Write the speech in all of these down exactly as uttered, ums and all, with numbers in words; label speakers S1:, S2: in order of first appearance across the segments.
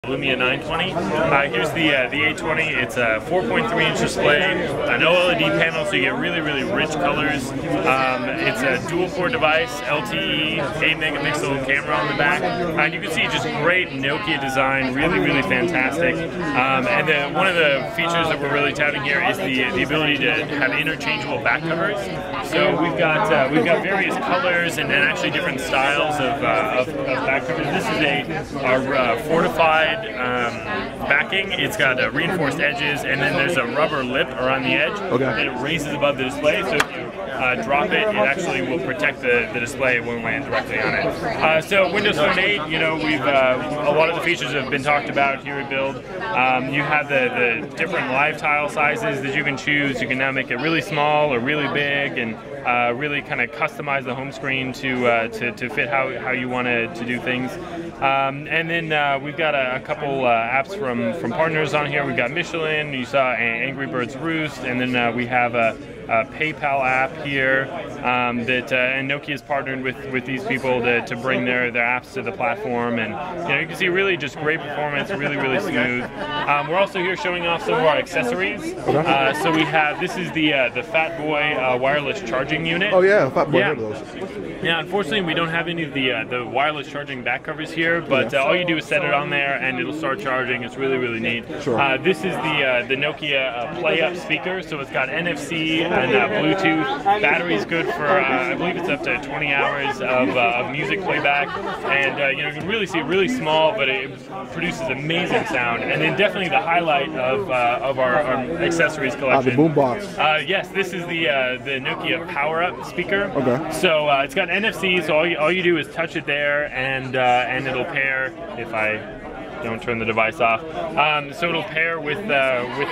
S1: Lumia nine twenty. Uh, here's the uh, the eight twenty. It's a four point three inch display, an O L E D panel, so you get really, really rich colors. Um, it's a dual port device, L T E, eight megapixel camera on the back. Uh, you can see just great Nokia design, really, really fantastic. Um, and then one of the features that we're really touting here is the the ability to have interchangeable back covers. So we've got uh, we've got various colors and, and actually different styles of, uh, of, of back covers. This is a our uh, fortified Um, backing. It's got uh, reinforced edges, and then there's a rubber lip around the edge
S2: okay.
S1: that it raises above the display. So if you uh, drop it, it actually will protect the, the display. It won't land directly on it. Uh, so Windows Phone eight, you know, we've uh, a lot of the features have been talked about here at Build. Um, you have the, the different live tile sizes that you can choose. You can now make it really small or really big, and uh, really kind of customize the home screen to uh, to, to fit how, how you want to, to do things. Um, and then uh, we've got a, a couple uh, apps from, from partners on here. We've got Michelin, you saw Angry Birds Roost, and then uh, we have a, a PayPal app here um, that uh, and Nokia's partnered with, with these people to, to bring their, their apps to the platform. And you know, you can see really just great performance, really, really smooth. Um, we're also here showing off some of our accessories. Uh, so we have, this is the uh, the Fat Boy uh, wireless charging unit.
S2: Oh yeah, Fat Boy,
S1: yeah.
S2: heard of those.
S1: Yeah, unfortunately we don't have any of the uh, the wireless charging back covers here, but uh, all you do is set it on there and it'll start charging. It's really, really neat.
S2: Sure.
S1: Uh, this is the uh, the Nokia uh, Play Up speaker, so it's got N F C and uh, Bluetooth. Battery's good for uh, I believe it's up to twenty hours of, uh, of music playback, and uh, you know, you can really see really small, but it produces amazing sound. And then definitely the highlight of uh, of our, our accessories collection.
S2: Ah, the boombox.
S1: Uh, yes, this is the uh, the Nokia Power Up speaker.
S2: Okay.
S1: So uh, it's got N F C, so all you, all you do is touch it there, and uh, and it'll pair if I don't turn the device off. Um, so it'll pair with uh, with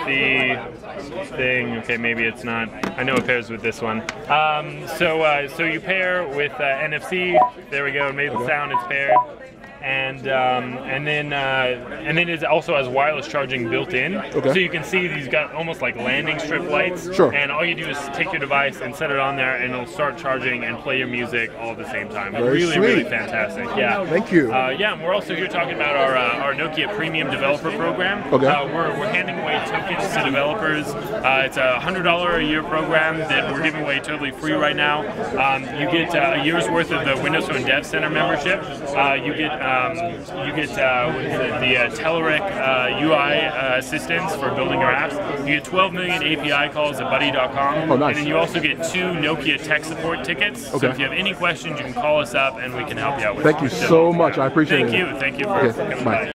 S1: the thing. Okay, maybe it's not. I know it pairs with this one. Um, so uh, so you pair with uh, N F C. There we go. It made the sound. It's paired. And um, and then uh, and then it also has wireless charging built in.
S2: Okay.
S1: So you can see these got almost like landing strip lights.
S2: Sure.
S1: And all you do is take your device and set it on there, and it'll start charging and play your music all at the same time.
S2: Very
S1: really,
S2: sweet.
S1: really fantastic. Yeah.
S2: Thank you.
S1: Uh, yeah, and we're also here talking about our uh, our Nokia Premium Developer Program.
S2: Okay.
S1: Uh, we're we're handing away tokens to developers. Uh, it's a hundred dollar a year program that we're giving away totally free right now. Um, you get uh, a year's worth of the Windows Phone Dev Center membership. Uh, you get um, you get uh, what is it, the uh, Telerik uh, U I uh, assistance for building your apps. You get twelve million A P I calls at buddy dot com.
S2: Oh, nice.
S1: And then you also get two Nokia tech support tickets.
S2: Okay.
S1: So if you have any questions, you can call us up and we can help you out with
S2: Thank you
S1: it.
S2: so much. I appreciate
S1: thank
S2: it.
S1: You. Thank you for
S2: Okay,
S1: coming
S2: bye.
S1: by.